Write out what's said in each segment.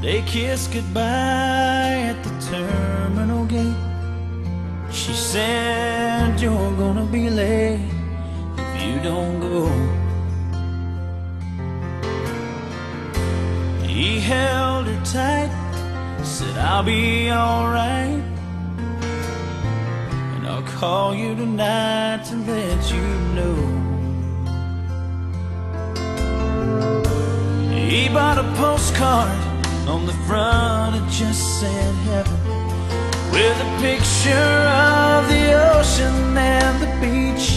They kissed goodbye at the terminal gate. She said, "You're gonna be late if you don't go." He held her tight, said, "I'll be alright, and I'll call you tonight to let you know." He bought a postcard, on the front it just said heaven, with a picture of the ocean and the beach,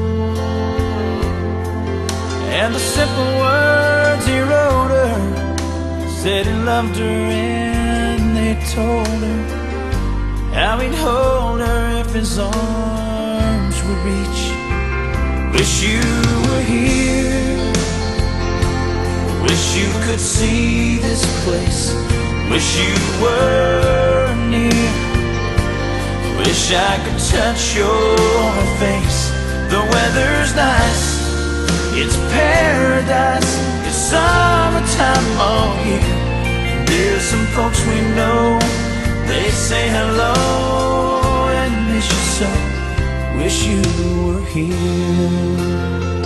and the simple words he wrote her said he loved her, and they told her how he'd hold her if his arms would reach. Wish you were here, wish you could see this place, wish you were near, wish I could touch your face. The weather's nice, it's paradise, it's summertime all year. And there's some folks we know, they say hello and miss you so. Wish you were here.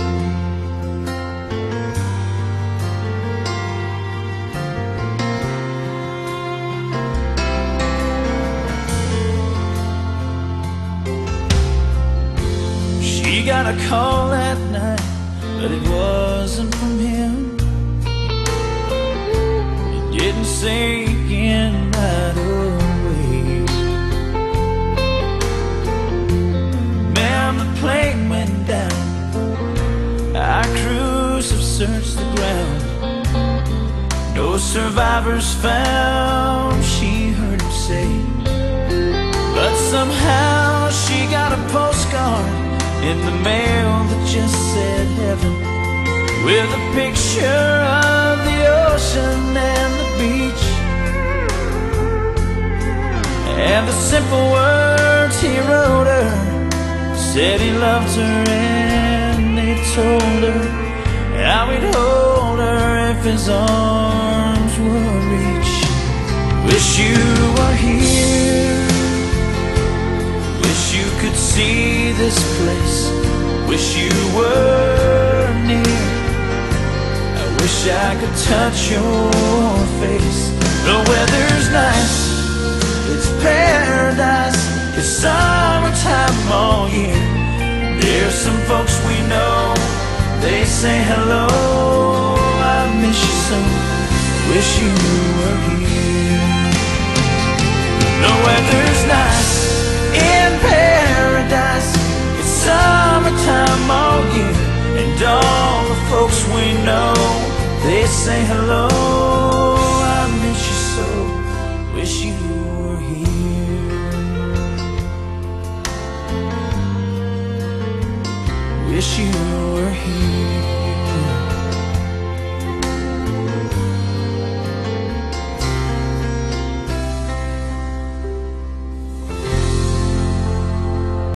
She got a call that night, but it wasn't from him. It didn't sink in right away. Man, the plane went down, our crews have searched the ground, no survivors found, she heard him say. But somehow she got a postcard in the mail that just said heaven, with a picture of the ocean and the beach, and the simple words he wrote her said he loved her, and they told her how he'd hold her if his arms would reach. Wish you were here, wish you could see this place, wish you were near, I wish I could touch your face. The weather's nice, it's paradise, it's summertime all year. There's some folks we know, they say hello, I miss you so, wish you were here. The weather's nice, in paradise, it's summertime all year. And all the folks we know, they say hello, I miss you so, wish you were here. Wish you were here.